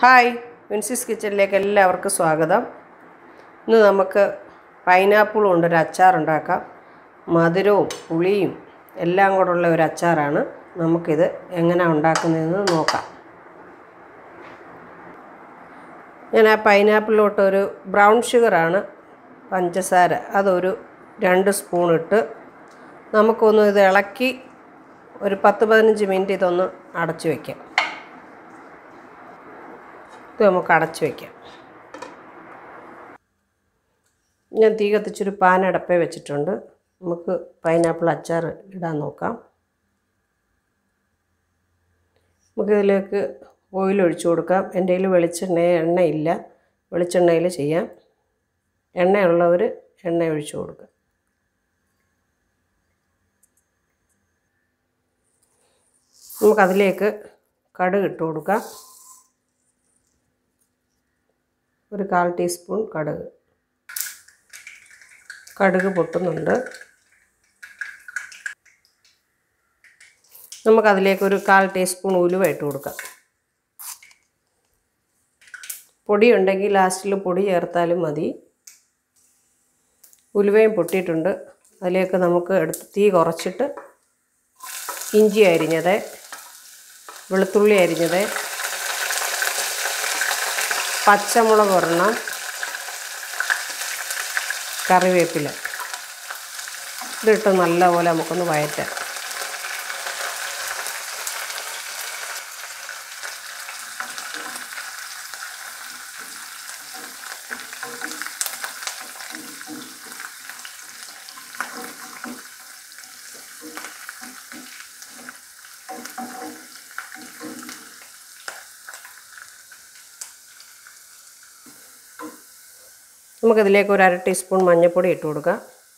Hi, വിൻസീസ് കിച്ചണിലേക്ക് എല്ലാവർക്കും സ്വാഗതം. ഇന്ന് നമുക്ക് പൈനാപ്പിൾ കൊണ്ടൊരു അച്ചാറുണ്ടാക്കാം. മധുരവും പുളിയും എല്ലാം കൂടെയുള്ള ഒരു അച്ചാറാണ്. നമുക്കിത് എങ്ങനെയാണ് ഉണ്ടാക്കുന്നതെന്ന് നോക്കാം. ഞാൻ ആ പൈനാപ്പിളിലോട്ടൊരു ബ്രൗൺ ഷുഗറാണ് പഞ്ചസാര, അതൊരു 2 സ്പൂൺ ഇട്ട് നമുക്കൊന്ന് ഇത് ഇളക്കി ഒരു 10-15 മിനിറ്റ് ഇതൊന്ന് അടച്ചു വയ്ക്കാം. ഇത് നമുക്ക് അടച്ചു വയ്ക്കാം. ഞാൻ തീ കത്തിച്ചൊരു പാൻ അടപ്പേ വെച്ചിട്ടുണ്ട്. നമുക്ക് പൈനാപ്പിൾ അച്ചാർ ഇടാൻ നോക്കാം. നമുക്കിതിലേക്ക് ഓയിൽ ഒഴിച്ചു കൊടുക്കാം. എൻ്റെ കയ്യിൽ എണ്ണയില്ല, വെളിച്ചെണ്ണയിൽ ചെയ്യാം. എണ്ണയുള്ളവർ എണ്ണ ഒഴിച്ചു കൊടുക്കുക. നമുക്കതിലേക്ക് കടുക് ഇട്ട് കൊടുക്കാം. ഒരു 1/4 ടീസ്പൂൺ കടുക് പൊട്ടുന്നുണ്ട്. നമുക്കതിലേക്ക് ഒരു 1/4 ടീസ്പൂൺ ഉലുവ ഇട്ട് കൊടുക്കാം. പൊടി ഉണ്ടെങ്കിൽ ലാസ്റ്റിൽ പൊടി ചേർത്താലും മതി. ഉലുവയും പൊട്ടിയിട്ടുണ്ട്. അതിലേക്ക് നമുക്ക് തീ കുറച്ചിട്ട് ഇഞ്ചി അരിഞ്ഞത്, വെളുത്തുള്ളി അരിഞ്ഞത്, പച്ചമുളക് ഒരെണ്ണം, കറിവേപ്പില ഇതിട്ട് നല്ലപോലെ നമുക്കൊന്ന് വഴറ്റാം. നമുക്കിതിലേക്ക് ഒരു 1/2 ടീസ്പൂൺ മഞ്ഞൾപ്പൊടി ഇട്ട് കൊടുക്കാം.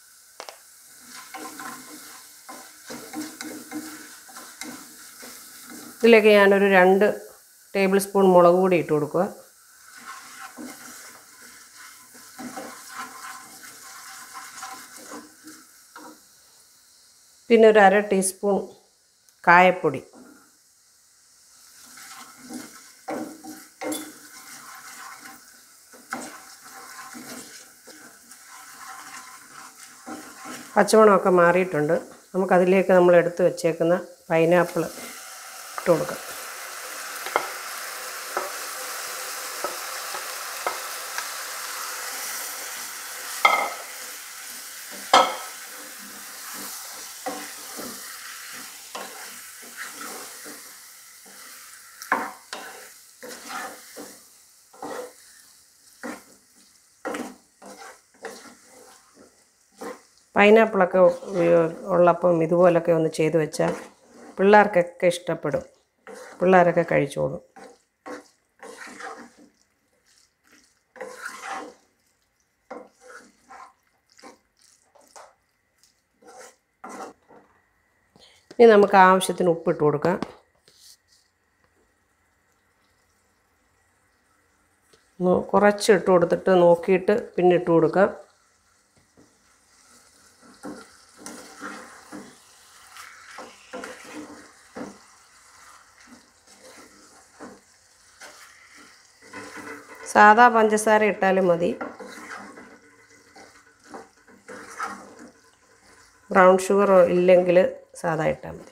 ഇതിലേക്ക് ഞാനൊരു 2 ടേബിൾ സ്പൂൺ മുളക് പൊടി ഇട്ട് കൊടുക്കുക. പിന്നെ ഒരു 1/2 ടീസ്പൂൺ കായപ്പൊടി. പച്ചമണമൊക്കെ മാറിയിട്ടുണ്ട്. നമുക്കതിലേക്ക് നമ്മൾ എടുത്ത് വെച്ചേക്കുന്ന പൈനാപ്പിൾ ഇട്ട് കൊടുക്കാം. പൈനാപ്പിളൊക്കെ ഉള്ളപ്പം ഇതുപോലൊക്കെ ഒന്ന് ചെയ്ത് വെച്ചാൽ പിള്ളേർക്കൊക്കെ ഇഷ്ടപ്പെടും. പിള്ളേരൊക്കെ കഴിച്ചോളും. ഇനി നമുക്ക് ആവശ്യത്തിന് ഉപ്പിട്ട് കൊടുക്കാം. കുറച്ച് ഇട്ട് കൊടുത്തിട്ട് നോക്കിയിട്ട് പിന്നെ ഇട്ട് കൊടുക്കാം. സാധാ പഞ്ചസാര ഇട്ടാലും മതി. ബ്രൗൺ ഷുഗർ ഇല്ലെങ്കിൽ സാധാ ഇട്ടാൽ മതി.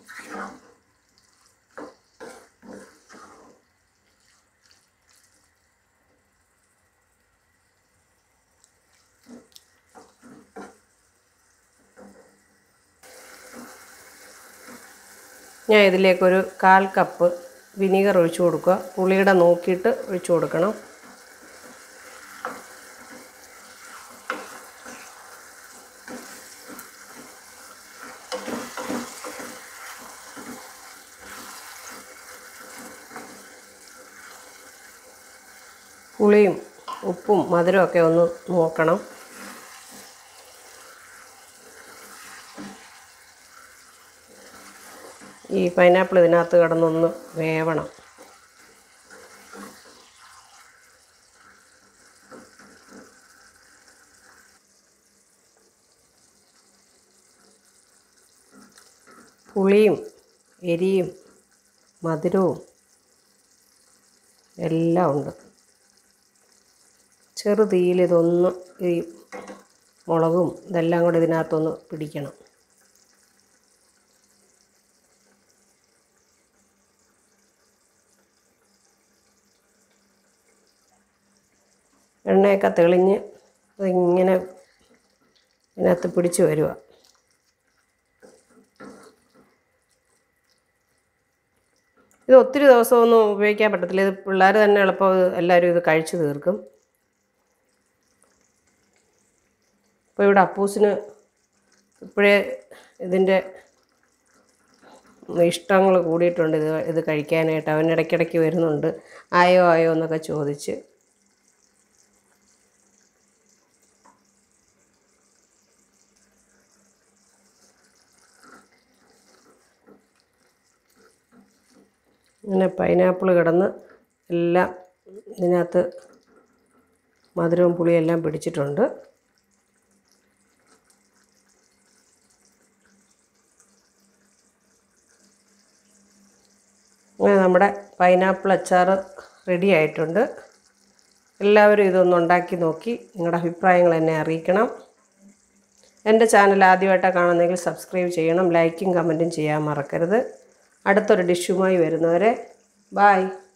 ഞാൻ ഇതിലേക്കൊരു 1/4 കപ്പ് വിനീഗർ ഒഴിച്ചു കൊടുക്കുക. പുളിയുടെ നോക്കിയിട്ട് ഒഴിച്ചു കൊടുക്കണം. പുളിയും ഉപ്പും മധുരമൊക്കെ ഒന്ന് നോക്കണം. ഈ പൈനാപ്പിൾ ഇതിനകത്ത് കിടന്നൊന്ന് വേവണം. പുളിയും എരിയും മധുരവും എല്ലാം ഉണ്ട്. ചെറു തീയിൽ ഇതൊന്ന് ഈ മുളകും ഇതെല്ലാം കൂടി ഇതിനകത്തൊന്ന് പിടിക്കണം. എണ്ണയൊക്കെ തെളിഞ്ഞ് അതിങ്ങനെ ഇതിനകത്ത് പിടിച്ച് വരിക. ഇത് ഒത്തിരി ദിവസമൊന്നും ഉപയോഗിക്കാൻ പറ്റത്തില്ല. ഇത് പിള്ളേർ തന്നെ എളുപ്പം എല്ലാവരും ഇത് കഴിച്ചു തീർക്കും. അപ്പോൾ ഇവിടെ അപ്പൂസിന് ഇപ്പോഴേ ഇതിൻ്റെ ഇഷ്ടങ്ങൾ കൂടിയിട്ടുണ്ട്. ഇത് കഴിക്കാനായിട്ട് അവൻ ഇടയ്ക്കിടയ്ക്ക് വരുന്നുണ്ട്. ആയോ എന്നൊക്കെ ചോദിച്ച്. ഇങ്ങനെ പൈനാപ്പിൾ കിടന്ന് എല്ലാം ഇതിനകത്ത് മധുരവും പുളിയെല്ലാം പിടിച്ചിട്ടുണ്ട്. അങ്ങനെ നമ്മുടെ പൈനാപ്പിൾ അച്ചാർ റെഡി ആയിട്ടുണ്ട്. എല്ലാവരും ഇതൊന്ന് ഉണ്ടാക്കി നോക്കി നിങ്ങളുടെ അഭിപ്രായങ്ങൾ എന്നെ അറിയിക്കണം. എൻ്റെ ചാനൽ ആദ്യമായിട്ടാണ് കാണുന്നതെങ്കിൽ സബ്സ്ക്രൈബ് ചെയ്യണം. ലൈക്കും കമൻറ്റും ചെയ്യാൻ മറക്കരുത്. അടുത്തൊരു ഡിഷുമായി വരുന്നവരെ ബായ്.